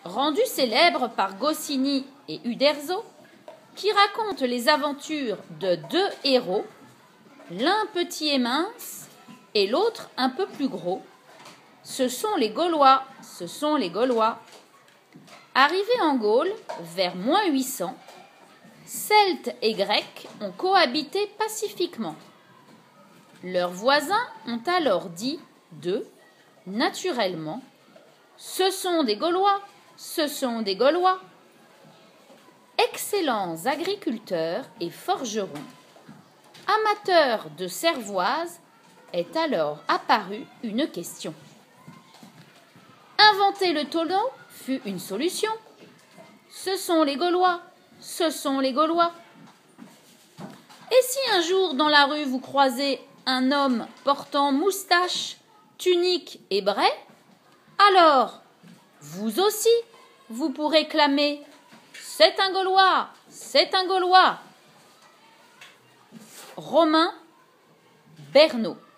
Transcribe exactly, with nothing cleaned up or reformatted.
rendu célèbre par Goscinny et Uderzo, qui raconte les aventures de deux héros, l'un petit et mince et l'autre un peu plus gros. Ce sont les Gaulois, ce sont les Gaulois. Arrivés en Gaule, vers moins huit cents, Celtes et Grecs ont cohabité pacifiquement. Leurs voisins ont alors dit d'eux, naturellement, « Ce sont des Gaulois, ce sont des Gaulois ». Excellents agriculteurs et forgerons, amateurs de cervoise, est alors apparue une question. Inventer le tonneau fut une solution. Ce sont les Gaulois, ce sont les Gaulois. Et si un jour dans la rue vous croisez un homme portant moustache, tunique et bret, alors, vous aussi, vous pourrez clamer « C'est un Gaulois, c'est un Gaulois ». Romain Bernaud.